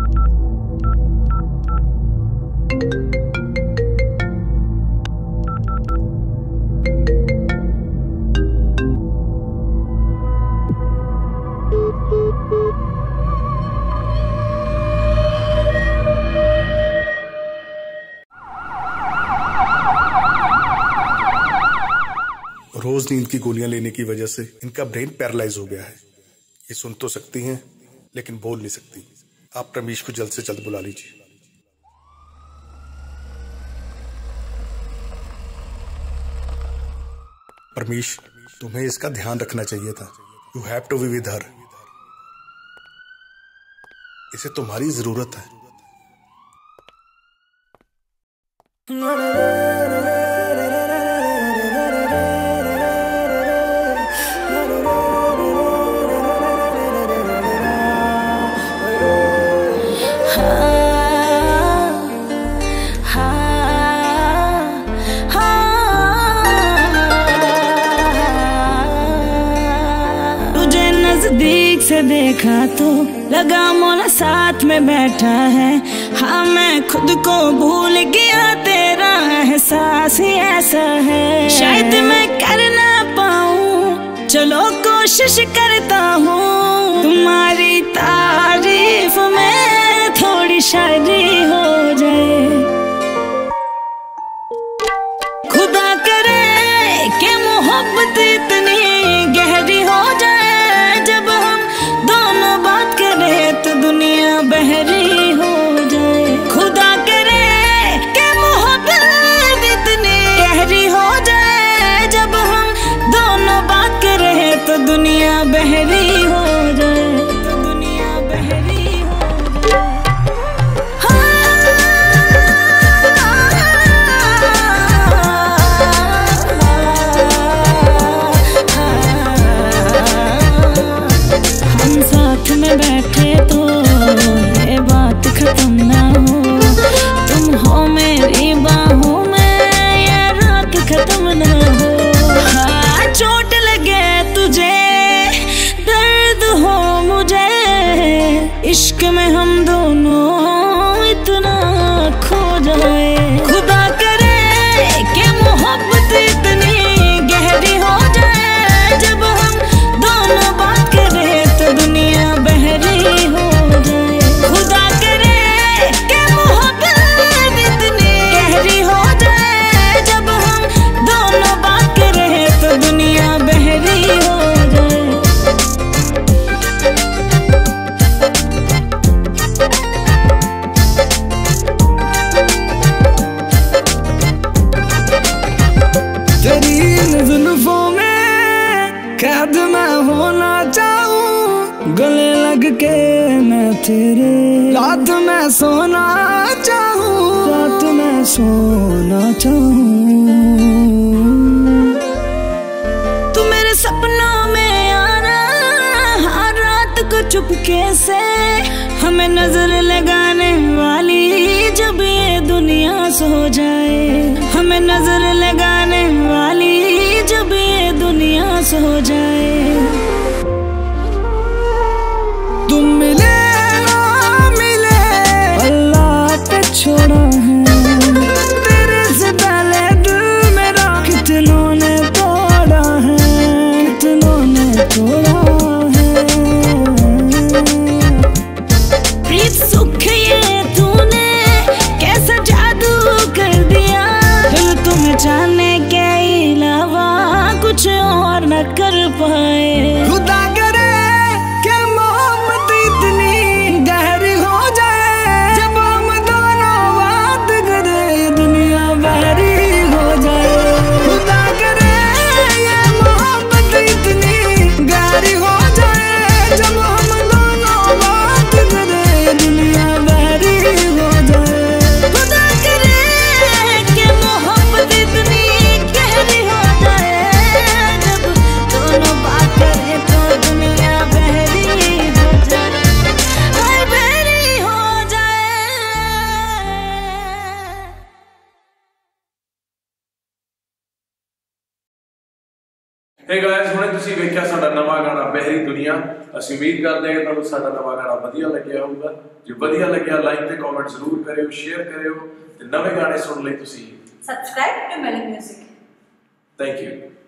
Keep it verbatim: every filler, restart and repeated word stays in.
रोज नींद की गोलियां लेने की वजह से इनका ब्रेन पैरालाइज हो गया है। ये सुन तो सकती हैं लेकिन बोल नहीं सकती। आप रमेश को जल्द से जल्द बुला लीजिए। परमेश, तुम्हें इसका ध्यान रखना चाहिए था। You have to be with her. इसे तुम्हारी जरूरत है। नजदीक से देखा तो लगा मोला साथ में बैठा है। हाँ मैं खुद को भूल गया, तेरा एहसास ही ऐसा है। शायद मैं कर ना पाऊँ, चलो कोशिश करता हूँ। तुम्हारी तारीफ में थोड़ी शायरी हो जाए। खुदा करे कि मोहब्बत इतनी गहरी हो जाए। दुनिया बहरी हो जाए। खुदा करे कि मोहब्बत इतनी गहरी हो जाए। जब हम दोनों बात करें तो दुनिया बहरी हो जाए। तो दुनिया बहरी हो जाए। हम साथ में बैठे तो ये बात खत्म ना हो। तुम हो मेरी बाहों में, ये रात खत्म ना हो। हाँ चोट लगे तुझे, दर्द हो मुझे। इश्क में हम दोनों इतना खो जाए। खुदा करे कि मोहब्बत इतनी गहरी हो जाए। जब हम दोनों बात करें तो दुनिया बहरी हो जाए। खुदा करे कि मोहब्बत इतनी गहरी हो जाए। जब हम दोनों बात करें तो दुनिया बहरी हो जाए। तेरी इन जुल्फों में कैद मैं होना चाहूं। गले लग के मैं तेरे रात में सोना चाहूं। रात में सोना चाहूं। तू मेरे सपनों में आना हर रात को चुपके से। हमें नजर लगाने वाली जब ये दुनिया सो जाए। हमें नजर लगाने वाली जब ये दुनिया सो जाए। तुम मिले ना मिले अल्लाह पे छोड़ा है। तेरे से पहले दिल मेरा कितनों ने तोड़ा है। कितनों ने तोड़ा है। प्रीत सुख ये तूने कैसा जादू कर दिया। दिल तुम्हें जाने देखा साडा नवा गाना बहरी दुनिया। ਅਸੀਂ उम्मीद करते हैं कि ਤੁਹਾਨੂੰ ਸਾਡਾ ਨਵਾਂ ਗਾਣਾ ਵਧੀਆ ਲੱਗਿਆ ਹੋਊਗਾ। ਜੇ ਵਧੀਆ ਲੱਗਿਆ ਲਾਈਕ ਤੇ ਕਮੈਂਟ ਜ਼ਰੂਰ ਕਰਿਓ, ਸ਼ੇਅਰ ਕਰਿਓ ਤੇ ਨਵੇਂ ਗਾਣੇ ਸੁਣਨ ਲਈ ਤੁਸੀਂ subscribe to melon music. Thank you.